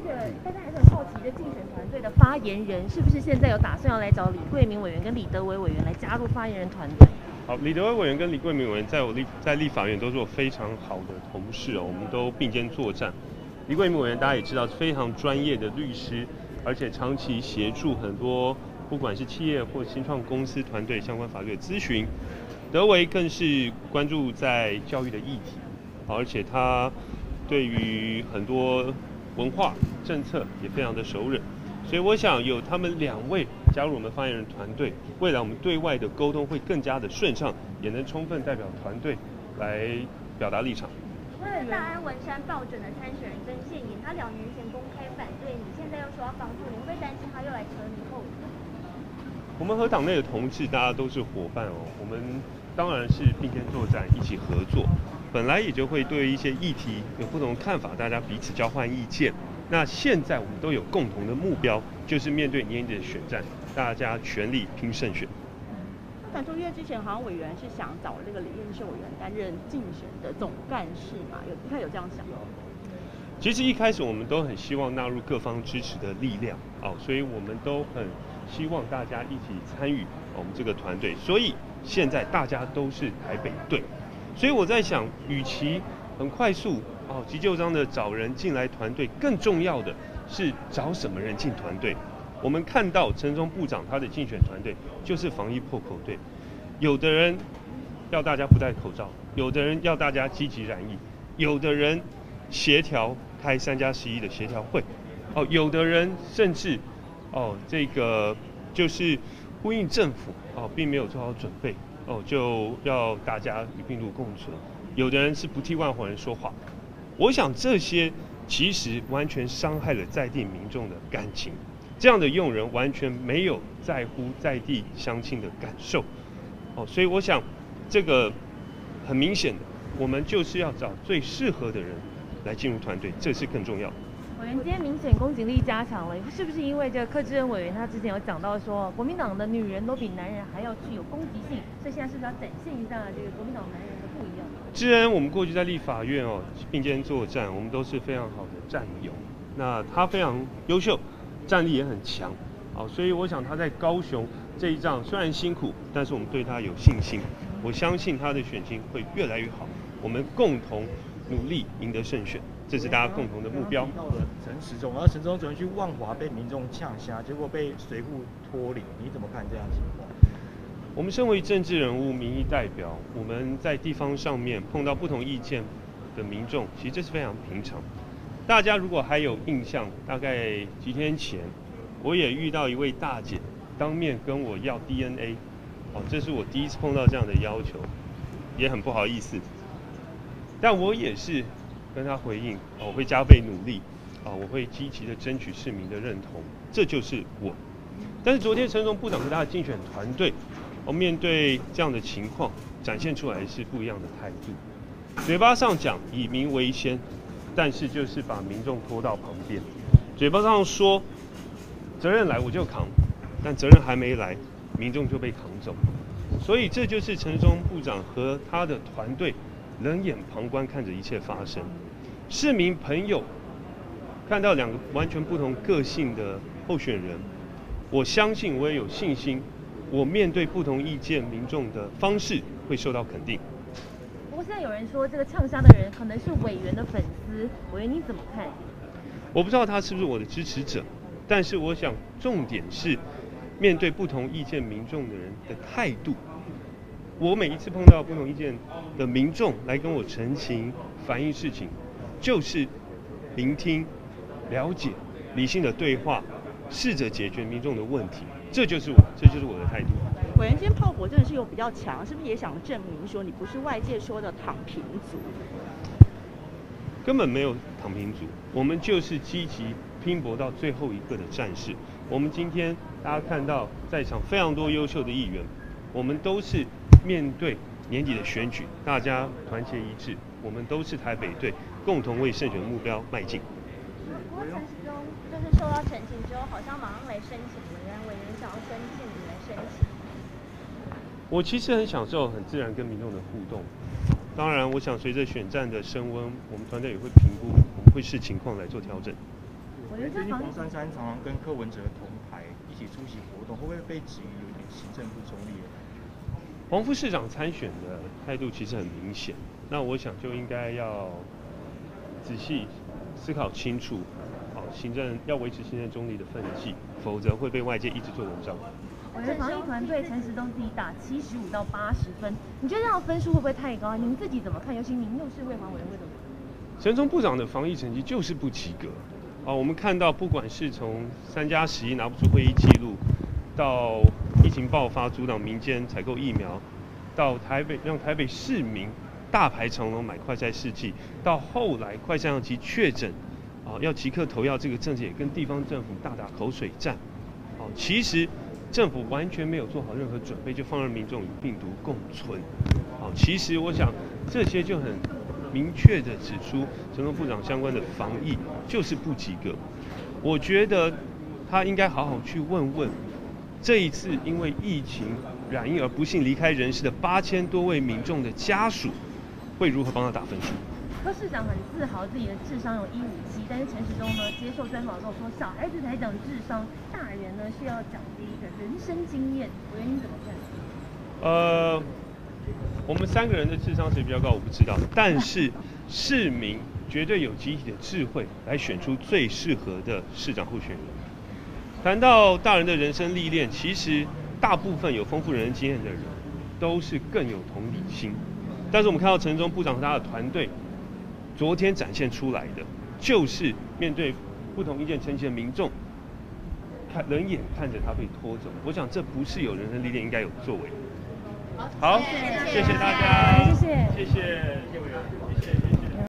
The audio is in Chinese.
且大家还是很好奇，这竞选团队的发言人是不是现在有打算要来找李桂明委员跟李德维委员来加入发言人团队？ 好，李德维委员跟李桂明委员在立法院都是我非常好的同事哦，我们都并肩作战。李桂明委员大家也知道是非常专业的律师，而且长期协助很多不管是企业或新创公司团队相关法律的咨询。德维更是关注在教育的议题，而且他对于很多文化政策也非常的熟稔，所以我想有他们2位加入我们发言人团队，未来我们对外的沟通会更加的顺畅，也能充分代表团队来表达立场。 那大安文山报准的参选人曾宪颖，他2年前公开反对你，现在又说要帮助你，会不会担心他又来扯你后腿？ 我们和党内的同志，大家都是伙伴哦，我们当然是并肩作战，一起合作。本来也就会对一些议题有不同看法，大家彼此交换意见。那现在我们都有共同的目标，就是面对年底的选战，大家全力拼胜选。 那传出因为之前好像委员是想找那个李彦秀委员担任竞选的总干事嘛，一开始有这样想吗？ 其实一开始我们都很希望纳入各方支持的力量哦，所以我们都很希望大家一起参与我们这个团队。所以现在大家都是台北队，所以我在想，与其很快速急就章的找人进来团队，更重要的是找什么人进团队。我们看到陈忠部长他的竞选团队就是防疫破口队，有的人要大家不戴口罩，有的人要大家积极染疫，有的人协调开3+11的协调会，有的人甚至这个就是呼应政府并没有做好准备就要大家与病毒共存，有的人是不替万华人说话。我想这些其实完全伤害了在地民众的感情，这样的用人完全没有在乎在地乡亲的感受所以我想这个很明显的，我们就是要找最适合的人来进入团队，这是更重要的。 委员今天明显公警力加强了，是不是因为这个柯志恩委员他之前有讲到说，国民党的女人都比男人还要具有攻击性，所以现在是不是要展现一下这个国民党男人的不一样？ 志恩，我们过去在立法院并肩作战，我们都是非常好的战友。那他非常优秀，战力也很强所以我想他在高雄这一仗虽然辛苦，但是我们对他有信心。我相信他的选情会越来越好，我们共同努力赢得胜选，这是大家共同的目标。 到了陈时中，然后陈时中昨天去万华被民众呛瞎，结果被随扈脱离，你怎么看这样的情况？ 我们身为政治人物、民意代表，我们在地方上面碰到不同意见的民众，其实这是非常平常。大家如果还有印象，大概几天前，我也遇到一位大姐当面跟我要 DNA，这是我第一次碰到这样的要求，也很不好意思。但我也是跟他回应，我会加倍努力，我会积极的争取市民的认同，这就是我。但是昨天陈时中部长和他的竞选团队，面对这样的情况，展现出来是不一样的态度。嘴巴上讲以民为先，但是就是把民众拖到旁边。嘴巴上说责任来我就扛，但责任还没来，民众就被扛走。所以这就是陈时中部长和他的团队冷眼旁观看着一切发生。市民朋友看到2个完全不同个性的候选人，我相信我也有信心，我面对不同意见民众的方式会受到肯定。 不过现在有人说这个呛瞎的人可能是委员的粉丝，委员你怎么看？ 我不知道他是不是我的支持者，但是我想重点是面对不同意见民众的人的态度。我每一次碰到不同意见的民众来跟我陈情反映事情，就是聆听、了解、理性的对话，试着解决民众的问题，这就是我的态度。 委员今天炮火真的是有比较强，是不是也想证明说你不是外界说的躺平族？ 根本没有躺平族，我们就是积极拼搏到最后一个的战士。我们今天大家看到在场非常多优秀的议员，我们都是面对年底的选举，大家团结一致，我们都是台北队，共同为胜选目标迈进。 不过陈时中就是受到澄清之后，好像马上来申请委员想要跟进你来申请。 我其实很享受很自然跟民众的互动，当然我想随着选战的升温，我们团队也会评估，我们会视情况来做调整。 最近黄珊珊常常跟柯文哲同台一起出席活动，会不会被质疑有点行政不中立？ 黄副市长参选的态度其实很明显，那我想就应该要仔细思考清楚，行政要维持行政中立的分际，否则会被外界一直做文章。 我觉得防疫团队陈时中自己打75到80分，你觉得这样的分数会不会太高？你们自己怎么看？尤其您又是卫环委员会的。 陈时中部长的防疫成绩就是不及格。我们看到，不管是从3+11拿不出会议记录，到疫情爆发阻挡民间采购疫苗，到让台北市民大排长龙买快筛试剂，到后来快筛阳期确诊，要即刻投药这个政策也跟地方政府大打口水战。其实政府完全没有做好任何准备，就放任民众与病毒共存。其实我想这些就很明确的指出，陈时中部长相关的防疫就是不及格。我觉得他应该好好去问问，这一次因为疫情染疫而不幸离开人世的8000多位民众的家属，会如何帮他打分数？ 柯市长很自豪自己的智商有157，但是陈时中呢接受专访的时候说，小孩子才讲智商，大人呢是要讲这一个人生经验。委员你怎么看？ 我们3个人的智商谁比较高我不知道，但是市民绝对有集体的智慧来选出最适合的市长候选人。谈到大人的人生历练，其实大部分有丰富人生经验的人都是更有同理心。但是我们看到陈时中部长和他的团队昨天展现出来的，就是面对不同意见呈现的民众，冷眼看着他被拖走。我想这不是有人生历练应该有的作为。好，谢谢大家， 谢谢， 谢谢委员，谢谢。